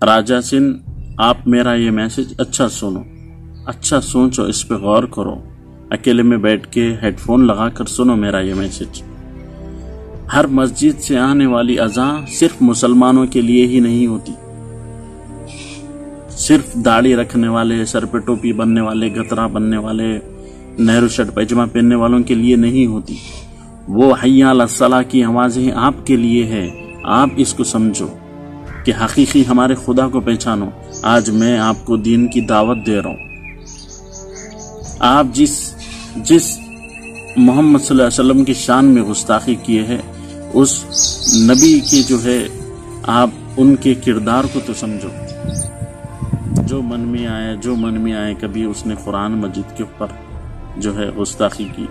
راجہ سندھ، آپ میرا یہ میسج اچھا سنو، اچھا سوچو، اس پہ غور کرو، اکیلے میں بیٹھ کے ہیڈ فون لگا کر سنو میرا یہ میسج۔ ہر مسجد سے آنے والی اذان صرف مسلمانوں کے لیے ہی نہیں ہوتی، صرف داڑھی رکھنے والے، سر پہ ٹوپی بننے والے، گترا بننے والے، نہرو شرٹ پیجامہ پہننے والوں کے لیے نہیں ہوتی۔ وہ حی علی الصلاۃ کی آوازیں آپ کے لیے ہے۔ آپ اس کو سمجھو کہ حقیقی ہمارے خدا کو پہچانو۔ آج میں آپ کو دین کی دعوت دے رہا ہوں۔ آپ جس محمد صلی اللہ علیہ وسلم کی شان میں گستاخی کیے ہے، اس نبی کی جو ہے آپ ان کے کردار کو تو سمجھو۔ جو من میں آئے کبھی اس نے قرآن مجید کے اوپر جو ہے گستاخی کی،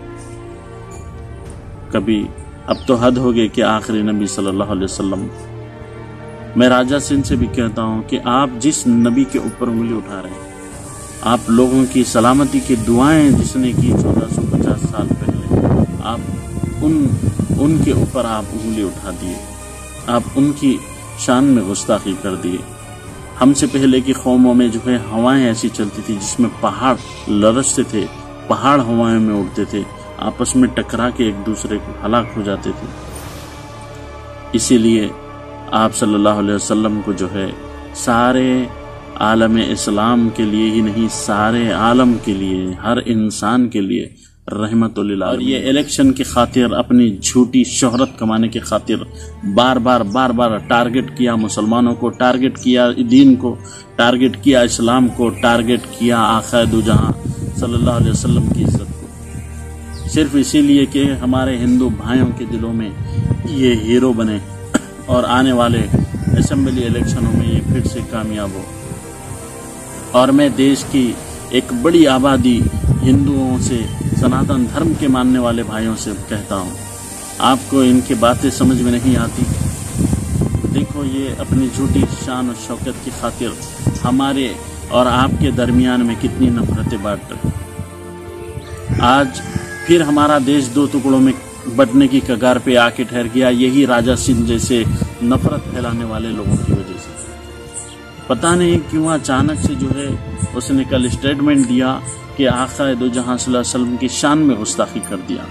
کبھی اب تو حد ہو گئی کہ آخری نبی صلی اللہ علیہ وسلم۔ میں راجہ سندھ سے بھی کہتا ہوں کہ آپ جس نبی کے اوپر انگلی اٹھا رہے ہیں، آپ لوگوں کی سلامتی کی دعائیں جس نے کی 1450 سال پہلے، آپ ان کے اوپر آپ انگلی اٹھا دیے، آپ ان کی شان میں گستاخی کر دیے۔ ہم سے پہلے کی قوموں میں جو ہے ہوائیں ایسی چلتی تھی جس میں پہاڑ لرزتے تھے، پہاڑ ہوائیں میں اڑتے تھے، آپس میں ٹکرا کے ایک دوسرے کو ہلاک ہو جاتے تھے۔ اسی لیے آپ صلی اللہ علیہ وسلم کو جو ہے سارے عالم اسلام کے لیے ہی نہیں، سارے عالم کے لیے، ہر انسان کے لیے رحمت للعالمین۔ اور یہ الیکشن کی خاطر، اپنی جھوٹی شہرت کمانے کی خاطر بار بار ٹارگٹ کیا، مسلمانوں کو ٹارگٹ کیا، دین کو ٹارگٹ کیا، اسلام کو ٹارگٹ کیا، آقا دو جہاں صلی اللہ علیہ وسلم کی عزت کو، صرف اسی لیے کہ ہمارے ہندو بھائیوں کے دلوں میں یہ ہیرو بنے اور آنے والے اسمبلی الیکشنوں میں یہ پھر سے کامیاب ہو۔ اور میں دیش کی ایک بڑی آبادی ہندوؤں سے، سناتن دھرم کے ماننے والے بھائیوں سے کہتا ہوں، آپ کو ان کی باتیں سمجھ میں نہیں آتی۔ دیکھو یہ اپنی جھوٹی شان و شوکت کی خاطر ہمارے اور آپ کے درمیان میں کتنی نفرتیں بانٹ رہے۔ آج پھر ہمارا دیش دو ٹکڑوں میں بٹنے کی کگار پہ آ کے ٹھہر گیا، یہی راجہ سندھ جیسے نفرت پھیلانے والے لوگوں کی وجہ سے۔ پتہ نہیں کیوں اچانک سے جو ہے اس نے کل اسٹیٹمنٹ دیا کہ آقا دو جہاں صلی اللہ علیہ وسلم کی شان میں گستاخی کر دیا۔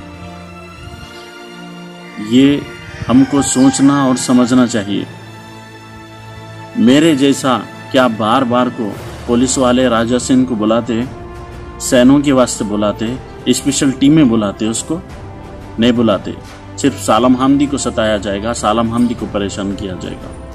یہ ہم کو سوچنا اور سمجھنا چاہیے۔ میرے جیسا کیا بار کو پولیس والے راجہ سندھ کو بلاتے، سینوں کے واسطے بلاتے، اسپیشل ٹیمیں بلاتے، اس کو نہیں بلاتے۔ صرف سالم حامدی کو ستایا جائے گا، سالم حامدی کو پریشان کیا جائے گا۔